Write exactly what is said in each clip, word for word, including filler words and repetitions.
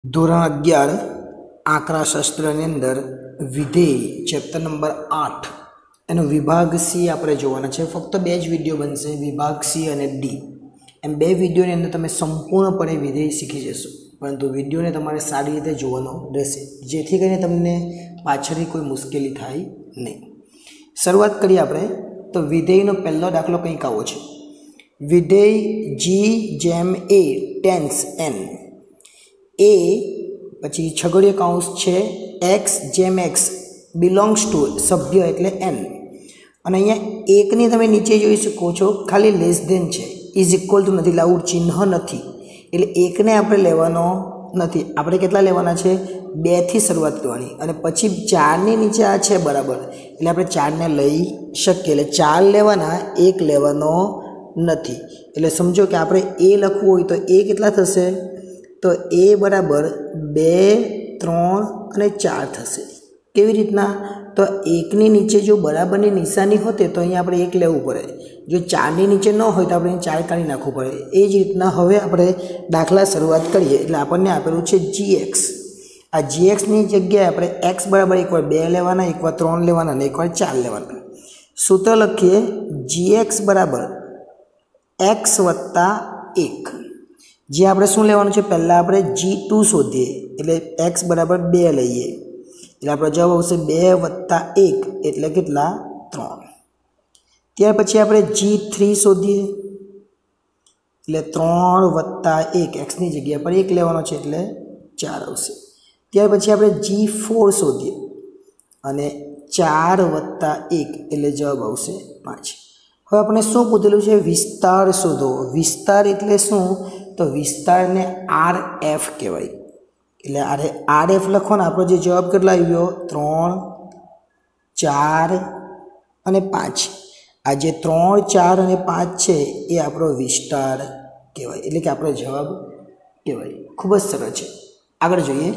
ધોરણ અગિયાર આંકડાશાસ્ત્રની અંદર વિધેય ચેપ્ટર નંબર આઠ એનો વિભાગ સી આપણે જોવાના છે. ફક્ત બે જ વિડીયો બનશે, વિભાગ સી અને ડી. એમ બે વિડીયોની અંદર તમે સંપૂર્ણપણે વિધેય શીખી જશો, પરંતુ વિડીયોને તમારે સારી રીતે જોવાનો રહેશે, જેથી કરીને તમને પાછળની કોઈ મુશ્કેલી થાય નહીં. શરૂઆત કરીએ આપણે. તો વિધેયનો પહેલો દાખલો કંઈક આવો છે. વિધેય જી જેમ એ ટેન્સ એન એ પછી છગડીયો કૌંસ છે એક્સ જેમ એક્સ બિલોંગ્સ ટુ સભ્ય એટલે એન, અને અહીંયા એકની તમે નીચે જોઈ શકો છો ખાલી લેસ ધેન છે, ઇઝ ઇક્વલ ટુ નથી, લાઉડ ચિહ્ન નથી, એટલે એકને આપણે લેવાનો નથી. આપણે કેટલા લેવાના છે? બેથી શરૂઆત કરવાની, અને પછી ચારની નીચે આ છે બરાબર, એટલે આપણે ચારને લઈ શકીએ. એટલે ચાર લેવાના, એક લેવાનો નથી. એટલે સમજો કે આપણે એ લખવું હોય તો એ કેટલા થશે? તો એ બરાબર બે, ત્રણ અને ચાર થશે. કેવી રીતના? તો એકની નીચે જો બરાબરની નિશાની હોતે તો અહીંયા આપણે એક લેવું પડે, જો ચારની નીચે ન હોય તો આપણે ચાર કાઢી નાખવું પડે. એ જ રીતના હવે આપણે દાખલા શરૂઆત કરીએ. એટલે આપણને આપેલું છે જી એક્સ. આ જી એક્સની જગ્યાએ આપણે એક્સ બરાબર એકવાર બે લેવાના, એકવાર ત્રણ લેવાના અને એકવાર ચાર લેવાના. સૂત્ર લખીએ, જી એક્સ બરાબર એક્સ વત્તા એક. જે આપણે શું લેવાનું છે? પહેલાં આપણે જી ટુ શોધીએ, એટલે એક્સ બરાબર બે લઈએ, એટલે આપણો જવાબ આવશે બે વત્તા એક એટલે કેટલા? ત્રણ. ત્યાર પછી આપણે જી થ્રી શોધીએ, એટલે ત્રણ વત્તા એક, એક્સની જગ્યા પર એક લેવાનો છે એટલે ચાર આવશે. ત્યાર પછી આપણે જી ફોર શોધીએ, અને ચાર વત્તા એક એટલે જવાબ આવશે પાંચ. હવે આપણે શું પૂછેલું છે? વિસ્તાર શોધો. વિસ્તાર એટલે શું? તો વિસ્તારને આર એફ કહેવાય. એટલે આરે આર એફ લખવાનો. આપણો જે જવાબ કેટલા આવ્યો? ત્રણ, ચાર અને પાંચ. આ જે ત્રણ, ચાર અને પાંચ છે એ આપણો વિસ્તાર કહેવાય, એટલે કે આપણો જવાબ કહેવાય. ખૂબ જ સરળ છે. આગળ જોઈએ.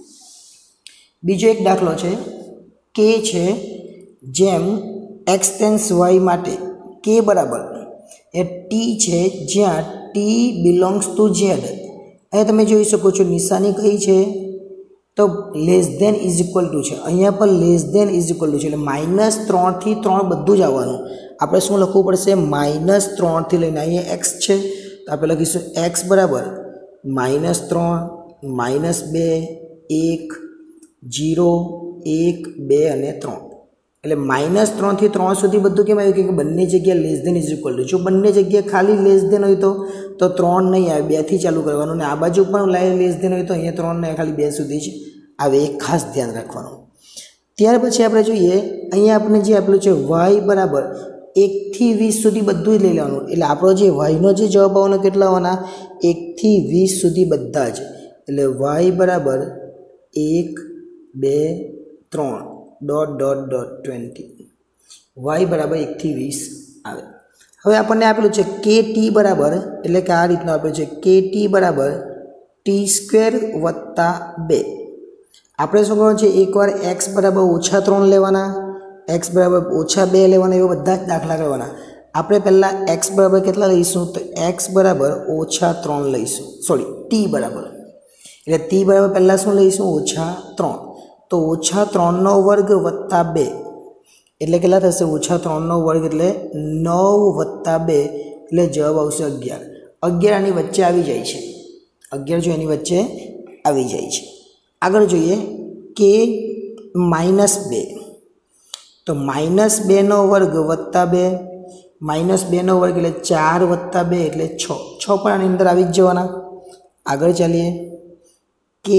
બીજો એક દાખલો છે. કે છે જેમ એક્સ ટેન્સ વાય માટે કે બરાબર એ ટી છે, જ્યાં ટી બિલોંગ્સ ટુ ઝેડ. અહીંયા તમે જોઈ શકો છો નિશાની કઈ છે? તો less than is equal to છે. અહીંયા પર less than is equal to છે, એટલે માઇનસ ત્રણથી ત્રણ બધું જ આવવાનું. આપણે શું લખવું પડશે? માઇનસ ત્રણથી લઈને અહીંયા એક્સ છે તો આપણે લખીશું એક્સ બરાબર માઇનસ ત્રણ, માઇનસ બે, એક, જીરો, એક, બે અને ત્રણ. એટલે માઇનસ ત્રણથી ત્રણ સુધી બધું કેમ આવ્યું? કે બંને જગ્યા less than is equal to. જો બંને જગ્યાએ ખાલી લેસ ધેન હોય તો તો ત્રણ નહીં આવે, બેથી ચાલુ કરવાનું, અને આ બાજુ પણ લાઈન લેસ ધેન હોય તો અહીંયા ત્રણ નહીં, ખાલી બે સુધી જ આવે. એ ખાસ ધ્યાન રાખવાનું. ત્યાર પછી આપણે જોઈએ, અહીંયા આપણે જે આપેલું છે વાય બરાબર એકથી વીસ સુધી બધું જ લઈ લેવાનું. એટલે આપણો જે વાયનો જે જવાબ આવવાનો કેટલા આવવાના? એકથી વીસ સુધી બધા જ. એટલે વાય બરાબર એક, બે, ત્રણ dot dot dot twenty. Y બરાબર એકથી વીસ આવે. હવે આપણને આપેલું છે કે ટી બરાબર, એટલે કે આ રીતનું આપેલું છે કે ટી બરાબર ટી સ્ક્વેર વત્તા બે. આપણે શું કરવાનું છે? એકવાર એક્સ બરાબર ઓછા ત્રણ લેવાના, એક્સ બરાબર ઓછા બે લેવાના, એવા બધા જ દાખલા કરવાના. આપણે પહેલાં એક્સ બરાબર કેટલા લઈશું? તો એક્સ બરાબર ઓછા ત્રણ લઈશું, સોરી ટી બરાબર. એટલે ટી બરાબર પહેલાં શું લઈશું? ઓછા ત્રણ. તો ઓછા ત્રણનો વર્ગ વત્તા બે એટલે કેટલા થશે? ઓછા ત્રણનો વર્ગ એટલે નવ વત્તા બે એટલે જવાબ આવશે અગિયાર. અગિયાર આની વચ્ચે આવી જાય છે. અગિયાર જો એની વચ્ચે આવી જાય છે. આગળ જોઈએ કે માઇનસ બે. તો માઇનસ બેનો વર્ગ વત્તા બે, માઇનસ બેનો વર્ગ એટલે ચાર વત્તા બે એટલે છ. છ પણ આની અંદર આવી જ જવાના. આગળ ચાલીએ. કે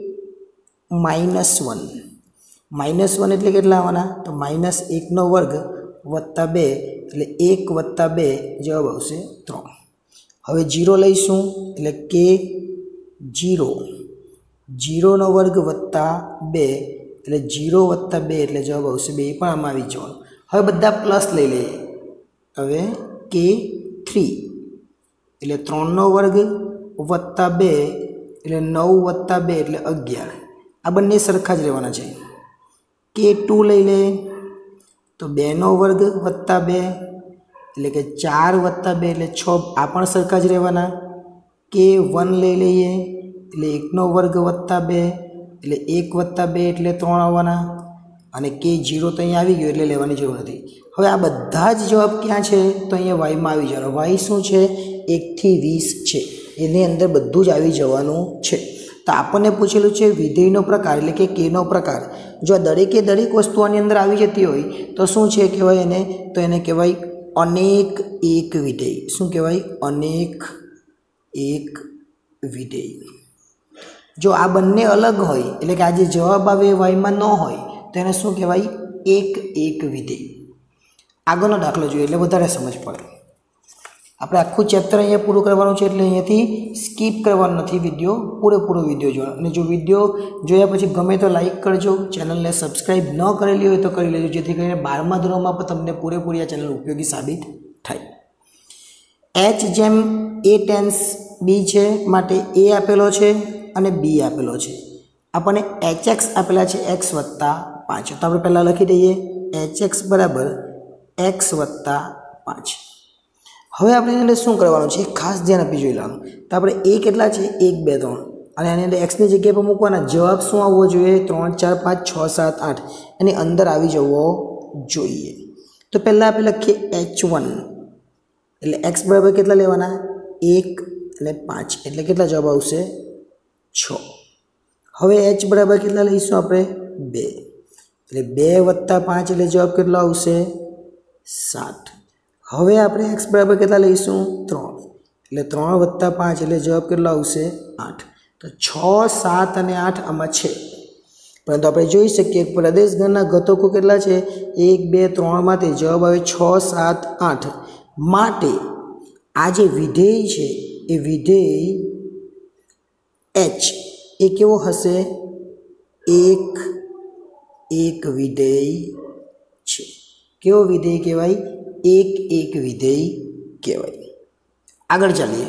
માઇનસ વન. માઇનસ વન એટલે કેટલા આવવાના? તો માઇનસ એકનો વર્ગ વત્તા બે એટલે એક વત્તા બે જવાબ આવશે ત્રણ. હવે જીરો લઈશું, એટલે કે જીરો. જીરોનો વર્ગ વત્તા બે એટલે જીરો વત્તા બે એટલે જવાબ આવશે બે. પણ આમાં આવી જવાનું. હવે બધા પ્લસ લઈ લઈએ. હવે કે થ્રી એટલે ત્રણનો વર્ગ વત્તા બે એટલે નવ વત્તા બે એટલે અગિયાર. આ બંને સરખા જ રહેવાના છે. કે ટુ લઈ લે તો બેનો વર્ગ વત્તા બે એટલે કે ચાર વત્તા બે એટલે છ. આ પણ સરખા જ રહેવાના. કે વન લઈ લઈએ એટલે એકનો વર્ગ વત્તા બે એટલે એક વત્તા બે એટલે ત્રણ આવવાના અને કે જીરો તો અહીંયા આવી ગયો એટલે લેવાની જરૂર નથી. હવે આ બધા જ જવાબ ક્યાં છે તો અહીંયા વાયમાં આવી જવાનો. વાય શું છે એકથી વીસ છે એની અંદર બધું જ આવી જવાનું છે. તો આપણને પૂછેલું છે વિધેયનો પ્રકાર એટલે કે કેનો પ્રકાર. જો આ દરેકે દરેક વસ્તુ આની અંદર આવી જતી હોય તો શું છે કહેવાય એને તો એને કહેવાય અનેક એક વિધેય. શું કહેવાય અનેક એક વિધેય. જો આ બંને અલગ હોય એટલે કે આ જે જવાબ આવે એ વાયમાં ન હોય તો એને શું કહેવાય એક એક વિધેય. આગળનો દાખલો જોઈએ એટલે વધારે સમજ પડે. આપણે આખું ચેપ્ટર અહીંયા પૂરું કરવાનું છે એટલે અહીંયાથી સ્કીપ કરવાનું નથી, વિડીયો પૂરેપૂરો વિડીયો જોવાનો. અને જો વિડીયો જોયા પછી ગમે તો લાઇક કરજો, ચેનલને સબસ્ક્રાઈબ ન કરેલી હોય તો કરી લેજો જેથી કરીને બારમા ધોરણમાં પણ તમને પૂરેપૂરી આ ચેનલ ઉપયોગી સાબિત થાય. એચ જેમ એ ટેન્સ બી છે માટે એ આપેલો છે અને બી આપેલો છે. આપણને એચ એક્સ આપેલા છે એક્સ વત્તા પાંચ. તો આપણે પહેલાં લખી દઈએ એચ એક્સ બરાબર એક્સ વત્તા પાંચ. હવે આપણે એની અંદર શું કરવાનું છે ખાસ ધ્યાન આપી જોઈ લેવાનું. તો આપણે એ કેટલા છે એક બે ત્રણ અને આની અંદર એક્સની જગ્યા પર મૂકવાના. જવાબ શું આવવો જોઈએ ત્રણ ચાર પાંચ છ સાત આઠ એની અંદર આવી જવો જોઈએ. તો પહેલાં આપણે લખીએ એચ વન એટલે એક્સ બરાબર કેટલા લેવાના એક અને પાંચ એટલે કેટલા જવાબ આવશે છ. હવે એચ બરાબર કેટલા લઈશું આપણે બે એટલે બે વત્તા પાંચ એટલે જવાબ કેટલો આવશે સાત. હવે આપણે એક્સ બરાબર કેટલા લઈશું ત્રણ એટલે ત્રણ વત્તા પાંચ એટલે જવાબ કેટલો આવશે આઠ. તો છ સાત અને આઠ આમાં છે પરંતુ આપણે જોઈ શકીએ પ્રદેશ ગણના ઘટકો કેટલા છે એક બે ત્રણમાંથી જવાબ આવે છ સાત આઠ. માટે આ જે વિધેય છે એ વિધેય એચ એ કેવો હશે એક એક વિધેય છે. કેવો વિધેય કહેવાય એક એક વિધેય કહેવાય. આગળ ચાલીએ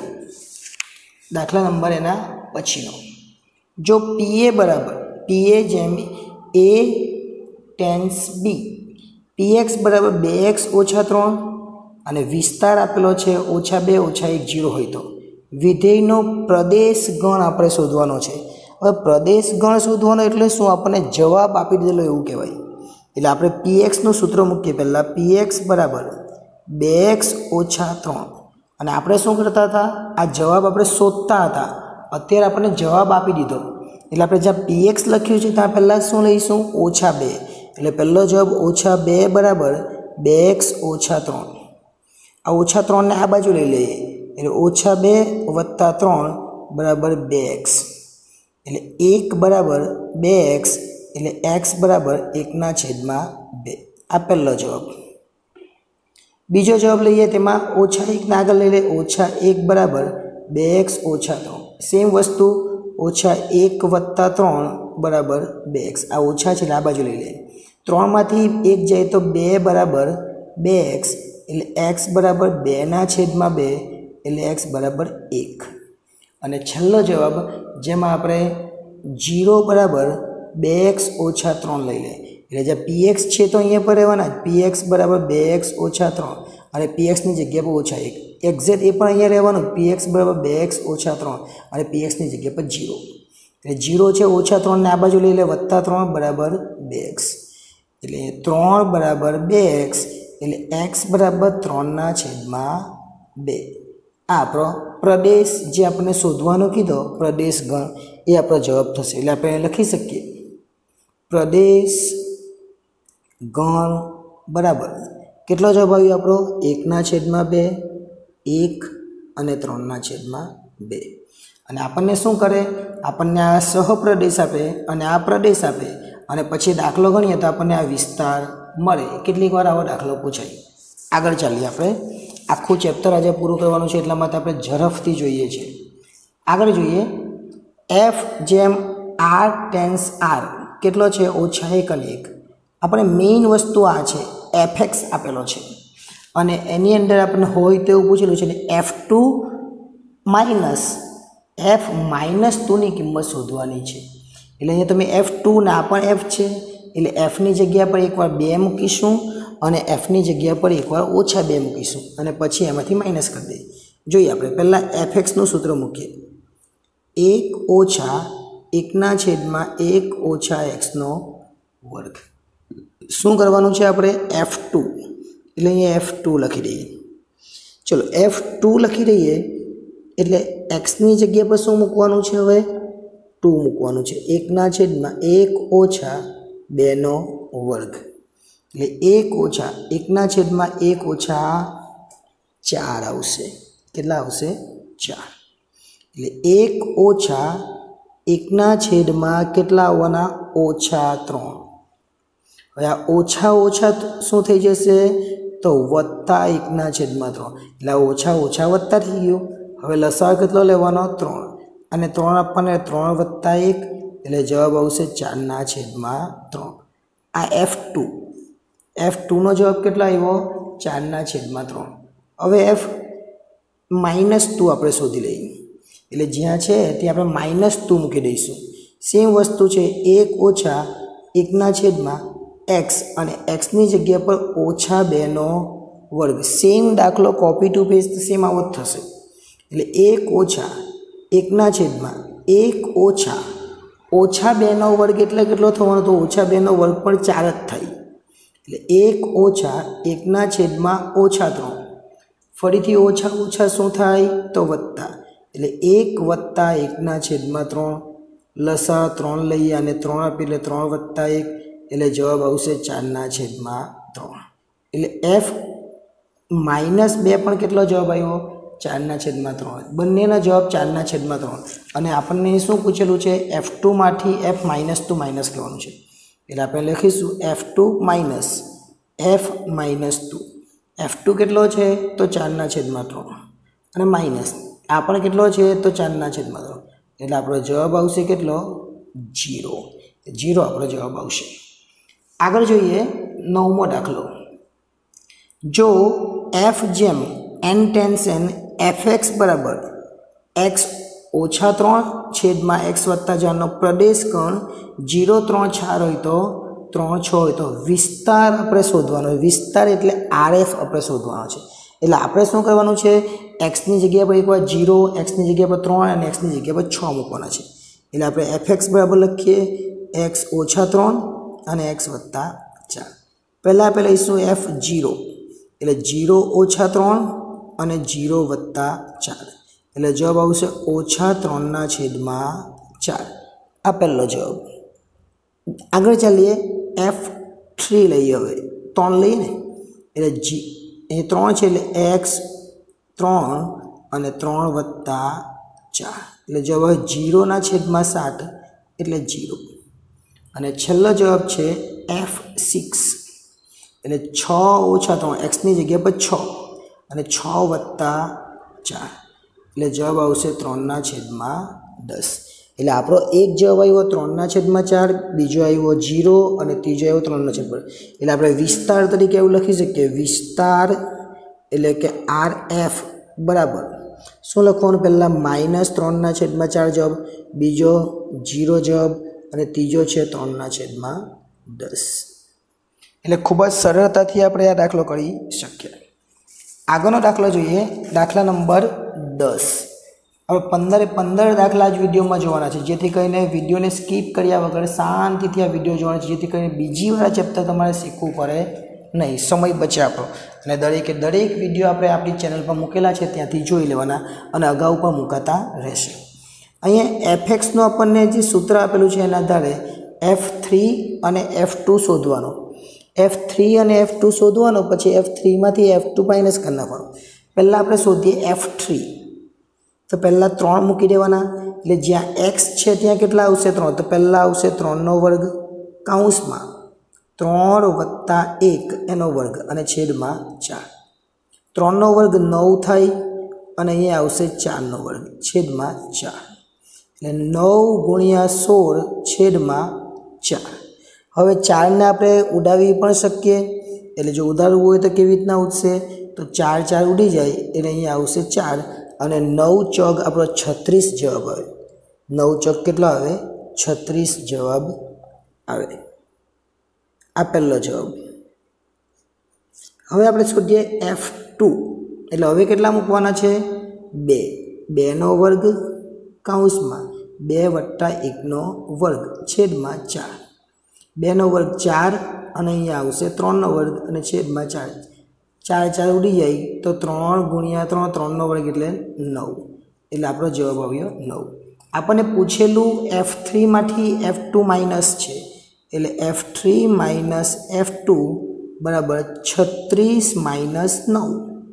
દાખલા નંબર એના પછીનો. જો પીએ બરાબર પીએ જેમ એ ટેન્સ બી પીએક્સ બરાબર બે એક્સ ઓછા ત્રણ અને વિસ્તાર આપેલો છે ઓછા બે ઓછા એક જીરો હોય તો વિધેયનો પ્રદેશ ગણ આપણે શોધવાનો છે. હવે પ્રદેશ ગણ શોધવાનો એટલે શું આપણને જવાબ આપી દીધેલો એવું કહેવાય. એટલે આપણે પીએક્સનું સૂત્ર મૂકીએ પહેલાં પીએક્સ બરાબર બે એક્સ ઓછા ત્રણ અને આપણે શું કરતા હતા આ જવાબ આપણે શોધતા હતા. અત્યારે આપણને જવાબ આપી દીધો એટલે આપણે જ્યાં પીએક્સ લખ્યું છે ત્યાં પહેલાં શું લઈશું ઓછા બે એટલે પહેલો જવાબ ઓછા બે બરાબર બે એક્સ ઓછા ત્રણ. આ ઓછા ત્રણને આ બાજુ લઈ લઈએ એટલે ઓછા બે વત્તા ત્રણ બરાબર બે એક્સ એટલે એક બરાબર બે એક્સ એટલે એક્સ બરાબર એકના છેદમાં બે. આ પહેલો જવાબ. બીજો જવાબ લઈએ તેમાં ઓછા એકના આગળ લઈ લે ઓછા એક બરાબર બે એક્સ ઓછા ત્રણ. સેમ વસ્તુ ઓછા એક વત્તા ત્રણ બરાબર બે એક્સ. આ ઓછા છે એટલે આ બાજુ લઈ લે ત્રણમાંથી એક જાય તો બે બરાબર બે એક્સ એટલે એક્સ બરાબર બેના છેદમાં બે એટલે એક્સ બરાબર એક. અને છેલ્લો જવાબ જેમાં આપણે જીરો બરાબર બે એક્સ ઓછા ત્રણ લઈ લે એટલે જે પીએક્સ છે તો અહીંયા પર રહેવાના જ પીએક્સ બરાબર બે એક્સ ઓછા ત્રણ અને પીએક્સની જગ્યા પર ઓછા એક એક્ઝેક્ટ એ પણ અહીંયા રહેવાનું પીએક્સ બરાબર બે એક્સ ઓછા ત્રણ અને પીએક્સની જગ્યા પર જીરો એટલે જીરો છે ઓછા ત્રણને આ બાજુ લઈ લે વત્તા ત્રણ બરાબર બે એક્સ એટલે ત્રણ બરાબર બે એક્સ એટલે એક્સ બરાબર ત્રણના છેદમાં બે. આ આપણો પ્રદેશ જે આપણે શોધવાનો કીધો પ્રદેશ ગણ એ આપણો જવાબ થશે. એટલે આપણે લખી શકીએ પ્રદેશ ગણ બરાબર કેટલો જવાબ આવ્યો આપણો એકના છેદમાં બે એક અને ત્રણના છેદમાં બે. અને આપણને શું કરે આપણને આ સહપ્રદેશ આપે અને આ પ્રદેશ આપે અને પછી દાખલો ગણીએ તો આપણને આ વિસ્તાર મળે. કેટલીક વાર આવો દાખલો પૂછાય. આગળ ચાલીએ આપણે આખું ચેપ્ટર આજે પૂરું કરવાનું છે એટલા માટે આપણે ઝડપથી જોઈએ છીએ. આગળ જોઈએ એફ જેમ આર ટેન્સ આર કેટલો છે ઓછા એક અને એક. આપણે મેઇન વસ્તુ આ છે એફ એક્સ આપેલો છે અને એની અંદર આપણને હોય તેવું પૂછેલું છે F two minus F minus ટુની કિંમત શોધવાની છે. એટલે અહીંયા તમે એફ ટુ ના પણ એફ છે એટલે એફની જગ્યા પર એકવાર બે મૂકીશું અને એફની જગ્યા પર એકવાર ઓછા બે મૂકીશું અને પછી એમાંથી માઇનસ કરી દઈએ. જોઈએ આપણે પહેલાં એફ એક્સનું સૂત્ર મૂકીએ એક ઓછા એકના છેદમાં એક ઓછા એક્સનો વર્ગ. શું કરવાનું છે આપણે? એફ ટુ, એટલે અહીંયા એફ ટુ લખી દઈએ. ચલો એફ ટુ લખી દઈએ એટલે એક્સની જગ્યા પર શું મૂકવાનું છે? હવે ટુ મૂકવાનું છે. એકના છેદમાં એક ઓછા બેનો વર્ગ, એટલે એક ઓછા એકના છેદમાં એક ઓછા ચાર આવશે. કેટલા આવશે? ચાર. એટલે એક ઓછા એકના છેદમાં કેટલા આવવાના? ઓછા ત્રણ. હવે આ ઓછા ઓછા શું થઈ જશે? તો વત્તા એકના છેદમાં ત્રણ. એટલે ઓછા ઓછા વત્તા થઈ ગયું. હવે લસાઅ કેટલો લેવાનો? ત્રણ. અને ત્રણ આપણને ત્રણ વત્તા એક, એટલે જવાબ આવશે ચારના છેદમાં ત્રણ. આ એફ ટુ એફ ટુનો જવાબ કેટલો આવ્યો? ચારના છેદમાં ત્રણ. હવે એફ માઇનસ ટુ આપણે શોધી લઈએ. એટલે જ્યાં છે ત્યાં આપણે માઇનસ ટુ મૂકી દઈશું. સેમ વસ્તુ છે, એક ઓછા એકના છેદમાં એક્સ અને એક્સની જગ્યા પર ઓછા બેનો વર્ગ. સેમ દાખલો કોપી ટુ પેસ્ટ સેમ આવો જ થશે. એટલે એક ઓછા એકના છેદમાં એક ઓછા ઓછા બેનો વર્ગ એટલે કેટલો થવાનો? તો ઓછા બેનો વર્ગ પણ ચાર જ થાય. એટલે એક ઓછા એકના છેદમાં ઓછા ત્રણ. ફરીથી ઓછા ઓછા શું થાય? તો વત્તા. એટલે એક વત્તા એકના છેદમાં ત્રણ. લસા ત્રણ લઈએ અને ત્રણ આપી એટલે ત્રણ વત્તા એક, એટલે જવાબ આવશે ચારના છેદમાં ત્રણ. એટલે એફ માઇનસ બે પણ કેટલો જવાબ આવ્યો? ચારના છેદમાં ત્રણ. બંનેના જવાબ ચારના છેદમાં ત્રણ. અને આપણને શું પૂછેલું છે? એફ ટુમાંથી એફ માઇનસ ટુ માઇનસ કહેવાનું છે. એટલે આપણે લખીશું F two minus F minus two. F two કેટલો છે? તો ચારના છેદમાં ત્રણ. અને માઇનસ આ પણ કેટલો છે? તો ચારના છેદમાં ત્રણ. એટલે આપણો જવાબ આવશે કેટલો? જીરો. જીરો આપણો જવાબ આવશે. આગળ જોઈએ નવમો દાખલો. જો એફ જેમ N tends N F X બરાબર એક્સ ઓછા ત્રણ છેદમાં એક્સ વત્તા ચારનો પ્રદેશ કણ જીરો ત્રણ ચાર હોય તો ત્રણ છ હોય તો વિસ્તાર આપણે શોધવાનો હોય. વિસ્તાર એટલે આર એફ આપણે શોધવાનો છે. એટલે આપણે શું કરવાનું છે? એક્સની જગ્યા પર એકવાર જીરો, એક્સની જગ્યા પર ત્રણ અને એક્સની જગ્યા પર છ મૂકવાના છે. એટલે આપણે એફ એક્સ બરાબર લખીએ એક્સ ઓછા ત્રણ અને એક્સ વત્તા ચાર. પહેલાં આપણે લઈશું એફ જીરો, એટલે જીરો ઓછા ત્રણ અને જીરો વત્તા ચાર. એટલે જવાબ આવશે ઓછા ત્રણના છેદમાં ચાર. આ પહેલો જવાબ. આગળ ચાલીએ એફ થ્રી લઈએ. હવે ત્રણ લઈએ ને એટલે જી એ ત્રણ છે એટલે એક્સ ત્રણ અને ત્રણ વત્તા ચાર. એટલે જવાબ હવે જીરોના છેદમાં સાત એટલે જીરો. અને છેલ્લો જવાબ છે એફ સિક્સ, એટલે છ ઓછા ત્રણ એક્સની જગ્યા પર છ અને છ વત્તા ચાર. એટલે જવાબ આવશે ત્રણના છેદમાં દસ. એટલે આપણો એક જવાબ આવ્યો ત્રણના છેદમાં ચાર, બીજો આવ્યો જીરો અને ત્રીજો આવ્યો ત્રણના છેદમાં. એટલે આપણે વિસ્તાર તરીકે એવું લખી શકીએ વિસ્તાર એટલે કે આર એફ બરાબર શું લખવાનું? પહેલાં માઇનસ ત્રણના છેદમાં ચાર જવાબ, બીજો જીરો જવાબ અને ત્રીજો છે ત્રણના છેદમાં દસ. એટલે ખૂબ જ સરળતાથી આપણે આ દાખલો કરી શકીએ. આગળનો દાખલો જોઈએ, દાખલા નંબર દસ. હવે પંદરે પંદર દાખલા જ વિડીયોમાં જોવાના છે, જેથી કરીને વિડીયોને સ્કીપ કર્યા વગર શાંતિથી આ વિડીયો જોવાના છે, જેથી કરીને બીજી વાર ચેપ્ટર તમારે શીખવું પડે નહીં, સમય બચે આપણો. અને દરેકે દરેક વિડીયો આપણે આપણી ચેનલ પર મૂકેલા છે ત્યાંથી જોઈ લેવાના અને અગાઉ પણ મૂકાતા રહેશે. અહીંયા એફ એક્સનું આપણને જે સૂત્ર આપેલું છે એના આધારે એફ થ્રી અને એફ ટુ શોધવાનો. એફ થ્રી અને એફ ટુ શોધવાનો, પછી એફ થ્રીમાંથી એફ ટુ માઇનસ કરી નાખવાનો. પહેલાં આપણે શોધીએ એફ થ્રી. તો પહેલાં ત્રણ મૂકી દેવાના, એટલે જ્યાં એક્સ છે ત્યાં કેટલા આવશે? ત્રણ. તો પહેલાં આવશે ત્રણનો વર્ગ કાઉન્સમાં ત્રણ વત્તા એક એનો વર્ગ અને છેદમાં ચાર. ત્રણનો વર્ગ નવ થાય અને અહીંયા આવશે ચારનો વર્ગ છેદમાં ચાર. એટલે નવ ગુણ્યા સોળ છેદમાં ચાર. હવે ચારને આપણે ઉડાવી પણ શકીએ, એટલે જો ઉડાડવું હોય તો કેવી રીતના ઉડશે? તો ચાર ચાર ઉડી જાય એટલે અહીંયા આવશે ચાર અને નવ ચોક આપણો છત્રીસ જવાબ આવે. નવ ચોક કેટલો આવે? છત્રીસ જવાબ આવે. આ પહેલો જવાબ. હવે આપણે શોધીએ એફ ટુ. એટલે હવે કેટલા મૂકવાના છે? બે. બેનો વર્ગ કૌંસમાં બે વત્તા એકનો વર્ગ છેદમાં ચાર, બેનો વર્ગ ચાર અને અહીંયા આવશે ત્રણનો વર્ગ અને છેદમાં ચાર, ચાર ચાર ઉડી જાય તો ત્રણ ગુણ્યા ત્રણ, ત્રણનો વર્ગ એટલે નવ, એટલે આપણો જવાબ આવ્યો નવ. આપણને પૂછેલું એફ થ્રીમાંથી એફ ટુ માઇનસ છે, એટલે F three minus F two બરાબર છત્રીસ માઇનસ નવ.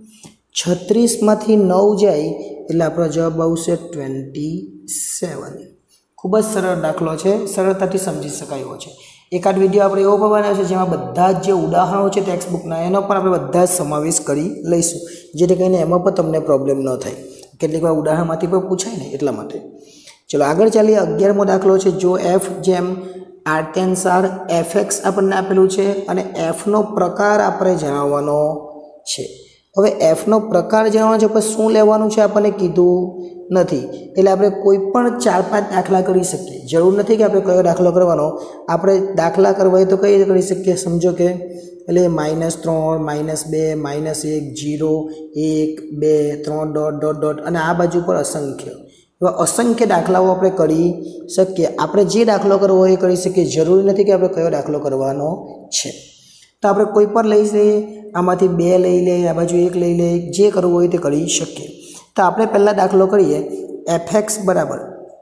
છત્રીસમાંથી નવ જાય એટલે આપણો જવાબ આવશે ટ્વેન્ટી સેવન. ખૂબ જ સરળ દાખલો છે, સરળતાથી સમજી શકાય એવો છે. એકાદ વિડીયો આપણે એવો પણ બનાવ્યો છે જેમાં બધા જ જે ઉદાહરણો છે ટેક્સ્ટબુકના એનો પણ આપણે બધા જ સમાવેશ કરી લઈશું, જેથી કરીને એમાં પણ તમને પ્રોબ્લેમ ન થાય. કેટલીક વાર ઉદાહરણમાંથી પણ પૂછાય ને એટલા માટે. ચલો આગળ ચાલીએ. અગિયારમો દાખલો છે, જો એફ જેમ R tends R F X આપણને આપેલું છે અને એફનો પ્રકાર આપણે જણાવવાનો છે. હવે એફનો પ્રકાર જણાવવાનો છે પણ શું લેવાનું છે આપણને કીધું નથી, એટલે આપણે કોઈ પણ ચાર પાંચ દાખલા કરી શકીએ. જરૂર નથી કે આપણે કયો દાખલો કરવાનો, આપણે દાખલા કરવા હોય તો કઈ રીતે કરી શકીએ સમજો કે, એટલે માઇનસ ત્રણ, માઇનસ બે, માઇનસ એક, જીરો, એક, બે, ત્રણ ડોટ ડોટ ડોટ અને આ બાજુ પર અસંખ્ય, એવા અસંખ્ય દાખલાઓ આપણે કરી શકીએ. આપણે જે દાખલો કરવો હોય એ કરી શકીએ. જરૂરી નથી કે આપણે કયો દાખલો કરવાનો છે. તો આપણે કોઈ પણ લઈ લઈએ, આમાંથી બે લઈ લઈએ, આ બાજુ એક લઈ લઈએ, જે કરવું હોય તે કરી શકીએ. તો આપણે પહેલાં દાખલો કરીએ. એફ એક્સ બરાબર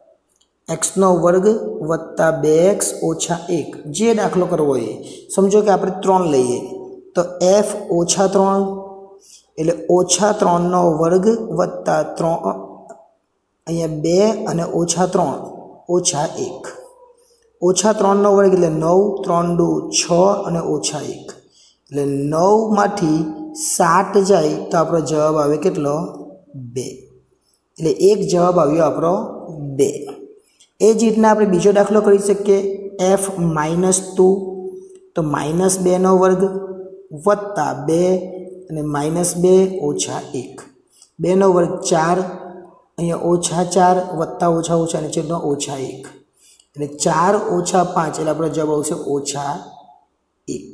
એક્સનો વર્ગ વત્તા બે એક્સ ઓછા એક, જે દાખલો કરવો હોય. સમજો કે આપણે ત્રણ લઈએ તો એફ ઓછા ત્રણ એટલે ઓછા ત્રણનો વર્ગ વત્તા ત્રણ, અહીંયા બે અને ઓછા ત્રણ ઓછા એક, ઓછા ત્રણનો વર્ગ એટલે નવ, ત્રણ દુ છ અને ઓછા એક, એટલે નવમાંથી સાત જાય તો આપણો જવાબ આવે કેટલો? બે. એટલે એક જવાબ આવ્યો આપણો બે. એ જ રીતના આપણે બીજો દાખલો કરી શકીએ. એફ માઇનસ ટુ તો માઇનસ બેનો વર્ગ વત્તા બે અને માઇનસ બે ઓછા એક, બેનો વર્ગ ચાર, અહીંયા ઓછા ચાર વત્તા ઓછા ઓછા અને છેદનો ઓછા એક, એટલે ચાર ઓછા પાંચ એટલે આપણો જવાબ આવશે ઓછા એક.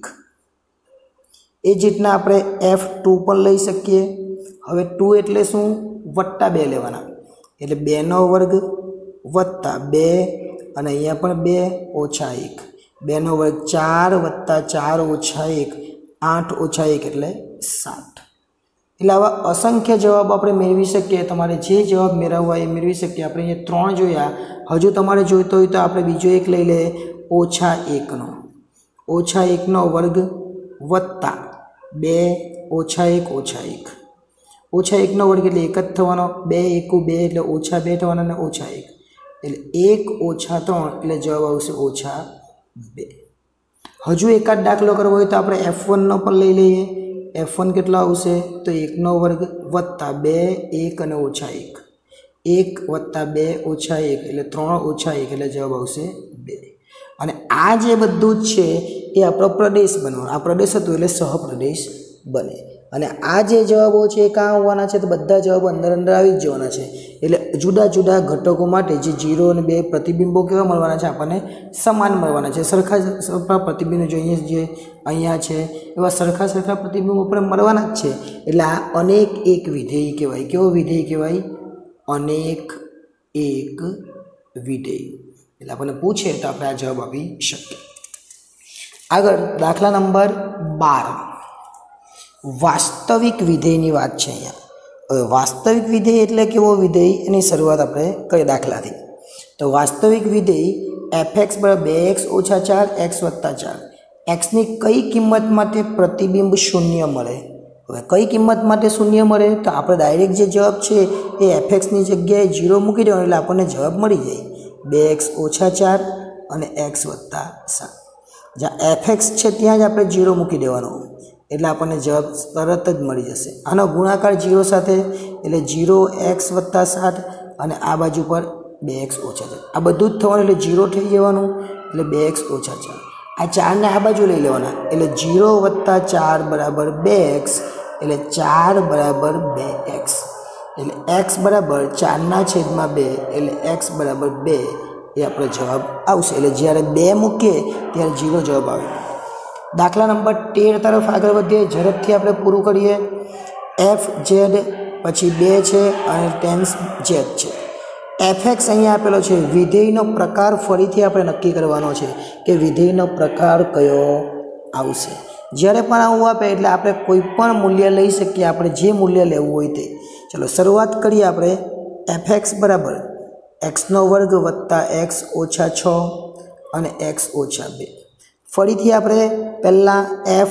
એ જ રીતના આપણે એફ ટુ પણ લઈ શકીએ. હવે ટુ એટલે શું? વત્તા બે લેવાના, એટલે બેનો વર્ગ વત્તા બે અને અહીંયા પણ બે ઓછા એક, બેનો વર્ગ ચાર વત્તા ચાર ઓછા એક, આઠ ઓછા એક એટલે સાત. એટલે આવા અસંખ્ય જવાબ આપણે મેળવી શકીએ. તમારે જે જવાબ મેળવવા એ મેળવી શકીએ. આપણે અહીંયા ત્રણ જોયા, હજુ તમારે જોઈતો હોય તો આપણે બીજો એક લઈ લઈએ, ઓછા એકનો, ઓછા એકનો વર્ગ વત્તા બે ઓછા એક ઓછા એક, ઓછા એકનો વર્ગ એટલે એક જ થવાનો, બે એકુ બે એટલે ઓછા બે થવાના અને ઓછા એક, એટલે એક ઓછા ત્રણ એટલે જવાબ આવશે ઓછા બે. હજુ એકાદ દાખલો કરવો હોય તો આપણે એફ વનનો પણ લઈ લઈએ. એફ વન કેટલો આવશે? તો એકનો વર્ગ વત્તા બે, એક અને ઓછા એક, એક વત્તા બે ઓછા એક એટલે ત્રણ ઓછા એક એટલે જવાબ આવશે બે. અને આ જે બધું જ છે એ આપણો પ્રદેશ બનવાનો. આ પ્રદેશ હતો એટલે સહપ્રદેશ બને. અને આ જે જવાબો છે એ કાં આવવાના છે? તો બધા જવાબો અંદર અંદર આવી જ જવાના છે. એટલે જુદા જુદા ઘટકો માટે જે જીરો અને બે પ્રતિબિંબો કેવા મળવાના છે? આપણને સમાન મળવાના છે. સરખા સરખા પ્રતિબિંબો જો અહીંયા જે અહીંયા છે એવા સરખા સરખા પ્રતિબિંબો પણ મળવાના જ છે. એટલે આ અનેક એક વિધેય કહેવાય. કેવો વિધેય કહેવાય? અનેક એક વિધેય. એટલે આપણને પૂછે તો આપણે આ જવાબ આપી શકીએ. આગળ દાખલા નંબર બાર, વાસ્તવિક વિધેયની વાત છે અહીંયા. હવે વાસ્તવિક વિધેય એટલે કેવો વિધેય? એની શરૂઆત આપણે કઈ દાખલાથી. તો વાસ્તવિક વિધેય એફ એક્સ બરાબર બે એક્સ ઓછા ચાર એક્સ વત્તા ચાર, એક્સની કઈ કિંમત માટે પ્રતિબિંબ શૂન્ય મળે? હવે કઈ કિંમત માટે શૂન્ય મળે? તો આપણે ડાયરેક્ટ જે જવાબ છે એ એફ એક્સની જગ્યાએ જીરો મૂકી દેવાનો એટલે આપણને જવાબ મળી જાય. બે એક્સ ઓછા ચાર અને એક્સ વત્તા સાત. જ્યાં એફ એક્સ છે ત્યાં જ આપણે જીરો મૂકી દેવાનો એટલે આપણને જવાબ તરત જ મળી જશે. આનો ગુણાકાર જીરો સાથે એટલે જીરો એક્સ વત્તા સાત અને આ બાજુ પર બે એક્સ ઓછા ચાર. આ બધું જ થવાનું એટલે જીરો થઈ જવાનું એટલે બે એક્સ ઓછા ચાર. આ ચારને આ બાજુ લઈ લેવાના એટલે જીરો વત્તા ચાર બરાબર બે એક્સ એટલે ચાર બરાબર બે એક્સ. એટલે એક્સ બરાબર ચારના છેદમાં બે એટલે એક્સ બરાબર બે એ આપણો જવાબ આવશે. એટલે જ્યારે બે મૂકીએ ત્યારે જીરો જવાબ આવે. દાખલા નંબર તેર તરફ આગળ વધીએ. ઝડપથી આપણે પૂરું કરીએ. એફ ઝેડ પછી બે છે અને ટેન્સ ઝેડ છે. એફ એક્સ અહીંયા આપેલો છે, વિધેયનો પ્રકાર ફરીથી આપણે નક્કી કરવાનો છે કે વિધેયનો પ્રકાર કયો આવશે. જ્યારે પણ આવું આપે એટલે આપણે કોઈ પણ મૂલ્ય લઈ શકીએ, આપણે જે મૂલ્ય લેવું હોય તે. ચલો શરૂઆત કરીએ આપણે. એફ એક્સ બરાબર એક્સનો વર્ગ વત્તા એક્સ ઓછા છ અને એક્સ ઓછા બે. ફરીથી આપણે પહેલાં એફ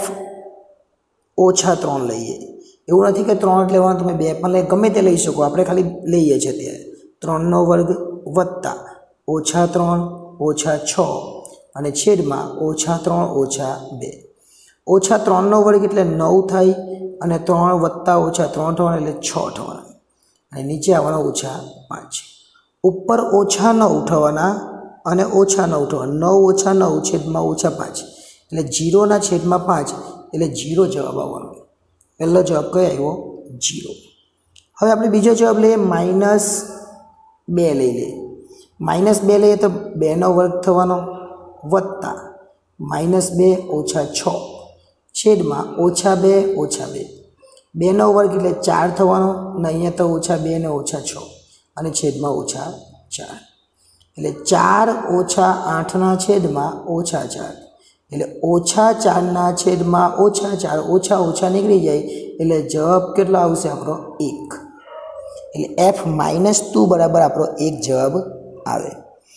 ઓછા ત્રણ લઈએ. એવું નથી કે ત્રણ જ લેવાનું, તમે બે પણ લઈ ગમે તે લઈ શકો, આપણે ખાલી લઈએ છીએ ત્યારે. ત્રણનો વર્ગ વત્તા ઓછા ત્રણ ઓછા છ અને છેદમાં ઓછા ત્રણ ઓછા બે. ઓછા ત્રણનો વર્ગ એટલે નવ થાય અને ત્રણ વત્તા ઓછા ત્રણ થવાના એટલે છ થવાના અને નીચે આવવાના ઓછા પાંચ. ઉપર ઓછા નવ થવાના અને ઓછા નવ થવાના. નવ ઓછા નવ છેદમાં ઓછા પાંચ એટલે જીરોના છેદમાં પાંચ એટલે જીરો જવાબ આવવાનો. પહેલો જવાબ કયો આવ્યો? જીરો. હવે આપણે બીજો જવાબ લઈએ, માઇનસ બે લઈ લઈએ. માઇનસ બે લઈએ તો બેનો વર્ગ થવાનો વત્તા માઇનસ બે ઓછા છ છેદમાં ઓછા બે ઓછા બે. બેનો વર્ગ એટલે ચાર થવાનો ને અહીંયા તો ઓછા બે ને ઓછા છ અને છેદમાં ઓછા ચાર એટલે ચાર ઓછા આઠના છેદમાં ઓછા ચાર એટલે ઓછા ચારના છેદમાં ઓછા ચાર. ઓછા ઓછા નીકળી જાય એટલે જવાબ કેટલો આવશે આપણો? એક. એટલે એફ માઇનસ ટુ બરાબર આપણો એક જવાબ આવે.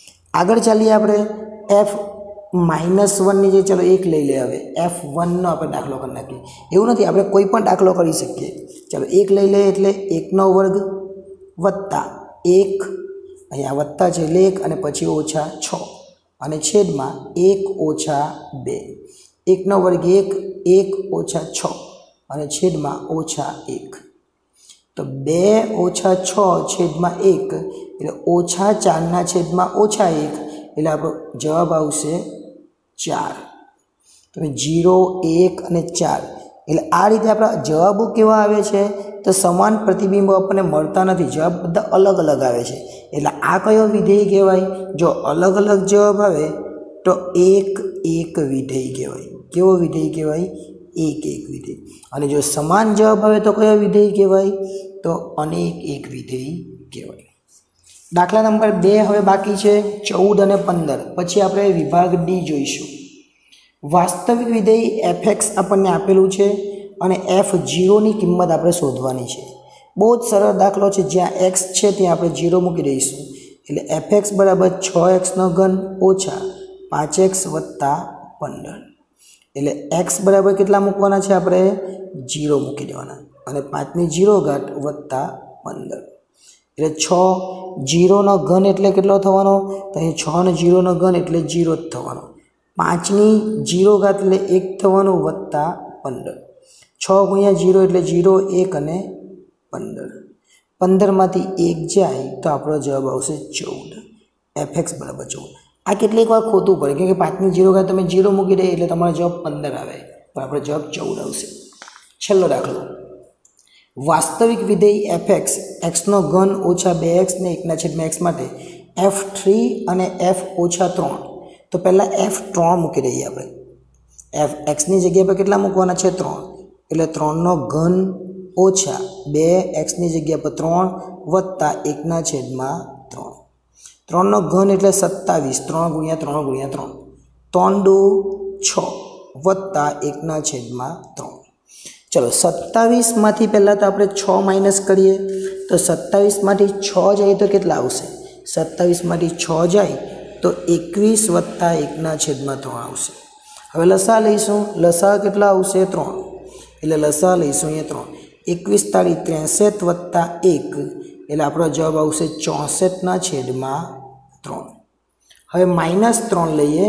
આગળ ચાલીએ આપણે. એફ માઇનસ વનની જે ચલો એક લઈ લે. હવે એફ વનનો આપણે દાખલો કરી નાખીએ. એવું નથી, આપણે કોઈ પણ દાખલો કરી શકીએ. ચાલો એક લઈ લઈએ એટલે એકનો વર્ગ વત્તા એક, અહીંયા વત્તા છે એટલે એક અને પછી ઓછા છ અને છેદમાં એક ઓછા બે. એકનો વર્ગ એક, એક ઓછા છ અને છેદમાં ઓછા એક. તો બે ઓછા છ છેદમાં એક એટલે ઓછા ચારના છેદમાં ઓછા એક એટલે આપણો જવાબ આવશે ચાર. તમે જીરો એક અને ચાર એટલે આ રીતે આપણા જવાબો કેવા આવે છે તો સમાન પ્રતિબિંબો આપણને મળતા નથી, જવાબ બધા અલગ અલગ આવે છે. એટલે આ કયો વિધેય કહેવાય? જો અલગ અલગ જવાબ આવે તો એક એક વિધેય કહેવાય. કેવો વિધેય કહેવાય? એક એક વિધેય. અને જો સમાન જવાબ આવે તો કયો વિધેય કહેવાય? તો અનેક એક વિધેય કહેવાય. દાખલા નંબર બે હવે બાકી છે, ચૌદ અને પંદર. પછી આપણે વિભાગ ડી જોઈશું. વાસ્તવિક વિધેય એફ એક્સ આપણને આપેલું છે અને એફ ઝીરોની કિંમત આપણે શોધવાની છે. બહુ જ સરળ દાખલો છે. જ્યાં એક્સ છે ત્યાં આપણે ઝીરો મૂકી દઈશું એટલે એફ એક્સ બરાબર છ એક્સનો ઘન ઓછા પાંચ એક્સ વત્તા પંદર. એટલે એક્સ બરાબર કેટલા મૂકવાના છે? આપણે ઝીરો મૂકી દેવાના અને પાંચની જીરો ઘાત વત્તા પંદર એટલે છ. જીરોનો ઘન એટલે કેટલો થવાનો? તો અહીં છ ને જીરોનો ઘન એટલે જીરો જ થવાનો. પાંચની જીરો ઘાત એટલે એક થવાનું વત્તા પંદર. છ ગુણ્યા જીરો એટલે જીરો, એક અને પંદર. પંદરમાંથી એક જાય તો આપણો જવાબ આવશે ચૌદ. એફ એક્સ બરાબર ચૌદ. આ કેટલીક વાર ખોટું પડે કેમ કે પાંચની જીરો ઘાત તમે જીરો મૂકી દે એટલે તમારો જવાબ પંદર આવે, પણ આપણો જવાબ ચૌદ આવશે. છેલ્લો દાખલો. વાસ્તવિક વિધેય એફ એક્સ એક્સનો ઘન ઓછા બે એક્સ ને એકના છેદમાં એક્સ માટે એફ થ્રી અને એફ ઓછા ત્રણ. તો પહેલાં એફ ત્રણ મૂકી દઈએ આપણે. એફ એક્સની જગ્યા પર કેટલા મૂકવાના છે? ત્રણ. એટલે ત્રણનો ઘન ઓછા બે એક્સની જગ્યા પર ત્રણ વત્તા એકના છેદમાં ત્રણ. ત્રણનો ઘન એટલે સત્તાવીસ. ત્રણ ગુણ્યા ત્રણ ગુણ્યા ત્રણ. ત્રણ દુ છ વત્તા એકના છેદમાં ત્રણ. ચલો સત્તાવીસમાંથી પહેલાં તો આપણે છ માઇનસ કરીએ તો સત્તાવીસમાંથી છ જાય તો કેટલા આવશે? સત્તાવીસમાંથી છ જાય તો એકવીસ વત્તા એકના છેદમાં ત્રણ આવશે. હવે લસા લઈશું. લસા કેટલા આવશે? ત્રણ. એટલે લસા લઈશું અહીંયા ત્રણ. એકવીસ તાળી ત્રેસઠ વત્તા એક એટલે આપણો જવાબ આવશે ચોસઠના છેદમાં ત્રણ. હવે માઇનસ ત્રણ લઈએ.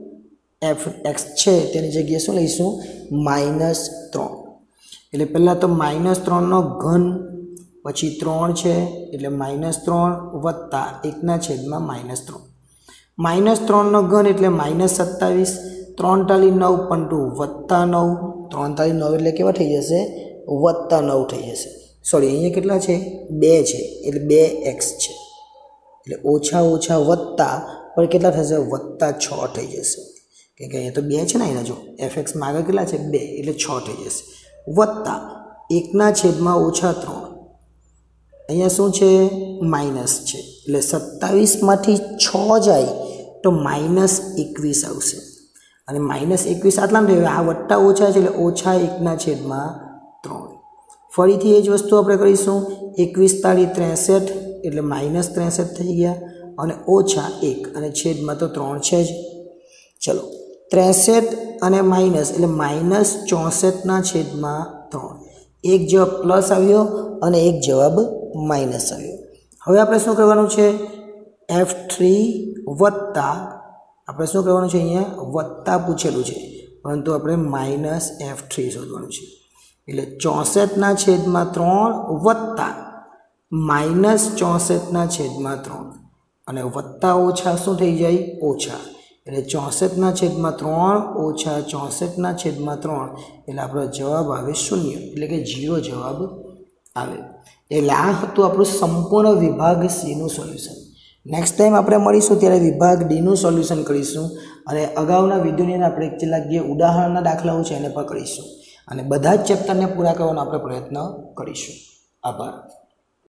એફ એક્સ છે તેની જગ્યાએ શું લઈશું? માઇનસ ત્રણ. એટલે પહેલાં તો માઇનસ ત્રણનો ઘન પછી ત્રણ છે એટલે માઇનસ ત્રણ વત્તા એકના છેદમાં માઇનસ ત્રણ. માઇનસ ત્રણનો ઘન એટલે માઇનસ સત્તાવીસ. ત્રણ તાલી નવ પંટુ વત્તા નવ. ત્રણ તાલી નવ એટલે કેવા થઈ જશે? વત્તા નવ થઈ જશે. સોરી અહીંયા કેટલા છે? બે છે એટલે બે એક્સ છે એટલે ઓછા ઓછા વત્તા પણ કેટલા થશે? વત્તા છ થઈ જશે. કેમ કે અહીંયા તો બે છે ને, એના જો એફ એક્સમાં આગળ કેટલા છે? બે એટલે છ થઈ જશે. વત્તા એકના છેદમાં ઓછા ત્રણ. અહીંયા શું છે? માઇનસ છે એટલે સત્તાવીસમાંથી છ જાય તો માઇનસ એકવીસ આવશે અને માઇનસ એકવીસ આટલામાં થયું આ વત્તા ઓછા છે એટલે ઓછા એકના છેદમાં ત્રણ ફરીથી એ જ વસ્તુ આપણે કરીશું એકવીસ તાળી ત્રેસઠ એટલે માઇનસ ત્રેસઠ થઈ ગયા અને ઓછા એક અને છેદમાં તો ત્રણ છે જ ચલો ત્રેસઠ અને માઇનસ એટલે માઇનસ ચોસઠના છેદમાં ત્રણ એક જવાબ પ્લસ આવ્યો અને એક જવાબ માઇનસ આવ્યો હવે આપણે શું કરવાનું છે એફ થ્રી વત્તા આપણે શું કરવાનું છે અહીંયા વત્તા પૂછેલું છે પરંતુ આપણે માઇનસ એફ થ્રી શોધવાનું છે એટલે ચોસઠના છેદમાં ત્રણ વત્તા માઇનસ ચોસઠના છેદમાં ત્રણ અને વત્તા ઓછા શું થઈ જાય ઓછા એટલે ચોસઠના છેદમાં ત્રણ ઓછા ચોસઠના છેદમાં ત્રણ એટલે આપણો જવાબ આવે શૂન્ય એટલે કે જીરો જવાબ આવે એટલે આ હતું આપણું સંપૂર્ણ વિભાગ સીનું સોલ્યુશન નેક્સ્ટ ટાઈમ આપણે મળીશું ત્યારે વિભાગ ડીનું સોલ્યુશન કરીશું અને અગાઉના વિડીયોની અંદર આપણે કેટલાક જે ઉદાહરણના દાખલાઓ છે એને પણ કરીશું અને બધા જ ચેપ્ટરને પૂરા કરવાનો આપણે પ્રયત્ન કરીશું આભાર